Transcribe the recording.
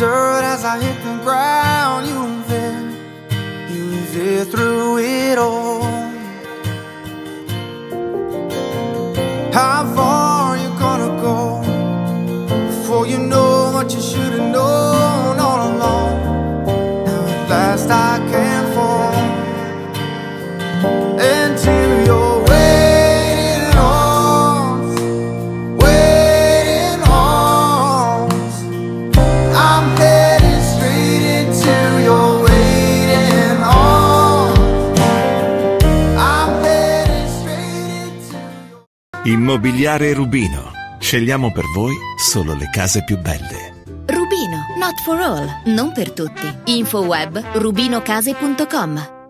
dirt as I hit the ground. You were there through it all. How far you gonna go before you know what you should have known all along? Now at last I can fall into your waiting arms, waiting arms. I'm headed straight into your waiting arms. I'm headed straight into your... Immobiliare Rubino. Scegliamo per voi solo le case più belle. Rubino, not for all, non per tutti. Info web rubinocase.com.